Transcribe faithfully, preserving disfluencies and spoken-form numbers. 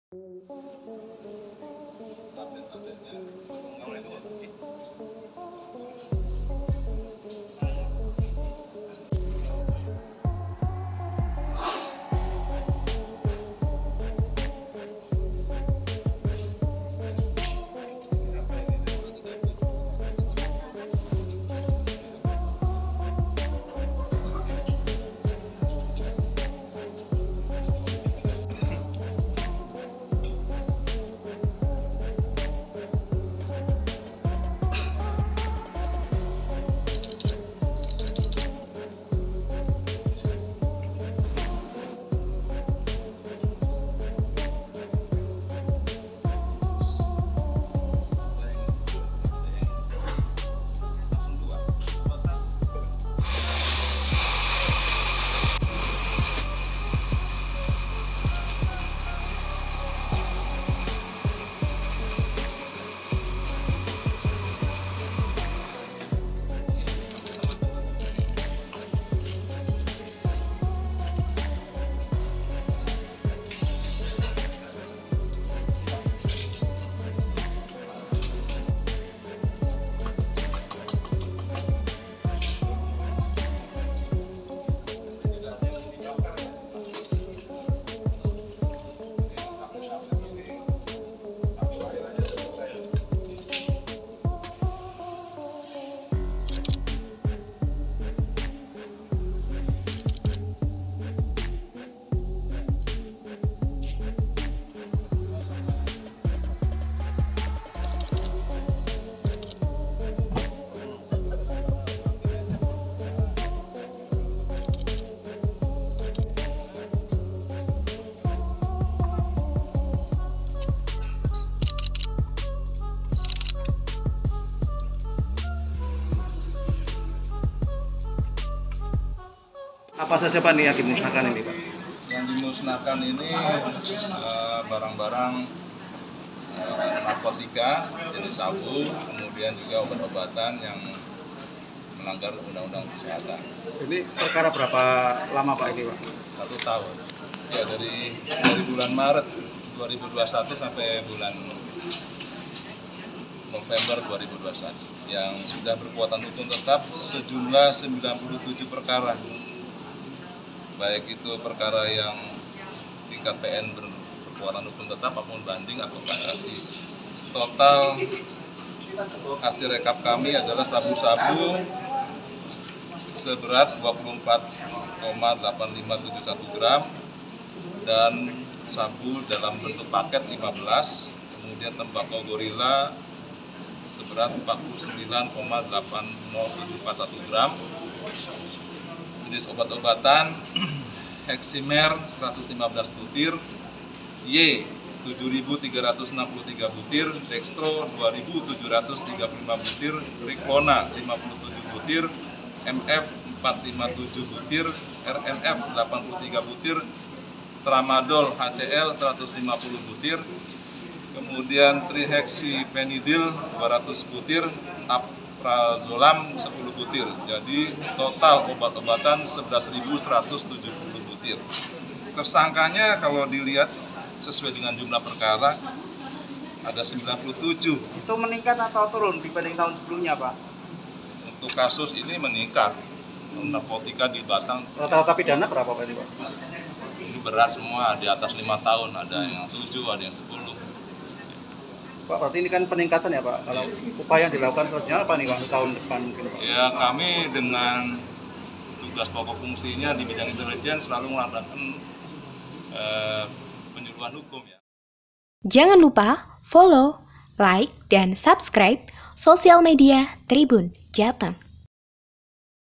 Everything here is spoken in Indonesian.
Apa saja Pak nih yang dimusnahkan ini Pak? Yang dimusnahkan ini barang-barang uh, uh, narkotika, jenis sabu, kemudian juga obat-obatan yang melanggar undang-undang kesehatan. Ini perkara berapa lama Pak ini Pak? Satu tahun. Ya dari dari bulan Maret dua ribu dua puluh satu sampai bulan November dua ribu dua puluh satu yang sudah berkekuatan hukum tetap sejumlah sembilan puluh tujuh perkara. Baik itu perkara yang tingkat P N berkekuatan hukum tetap maupun banding atau kasasi. Total hasil rekap kami adalah sabu-sabu seberat dua puluh empat koma delapan lima tujuh satu gram dan sabu dalam bentuk paket lima belas, kemudian tembakau gorila seberat empat puluh sembilan koma delapan nol tujuh empat satu gram, jenis obat-obatan Heximer seratus lima belas butir, Y tujuh ribu tiga ratus enam puluh tiga butir, Dextro dua ribu tujuh ratus tiga puluh lima butir, Ricona lima puluh tujuh butir, M F empat ratus lima puluh tujuh butir, R N F delapan puluh tiga butir, Tramadol H C L seratus lima puluh butir, kemudian trihexyphenidyl dua ratus butir, Aprazolam sepuluh butir. Jadi total obat-obatan sebelas ribu seratus tujuh puluh butir. Tersangkanya kalau dilihat sesuai dengan jumlah perkara ada sembilan puluh tujuh. Itu meningkat atau turun dibanding tahun sebelumnya Pak? Untuk kasus ini meningkat. Narkotika di Batang. Rata-rata pidana berapa Pak ini Pak? Ini berat semua, di atas lima tahun, ada yang tujuh, ada yang sepuluh. Pak, berarti ini kan peningkatan ya Pak? Kalau upaya yang dilakukan selanjutnya apa nih Pak tahun depan mungkin Pak? Ya kami dengan tugas pokok fungsinya di bidang intelijen selalu melakukan eh, penyuluhan hukum ya. Jangan lupa follow, like, dan subscribe sosial media Tribun Jateng.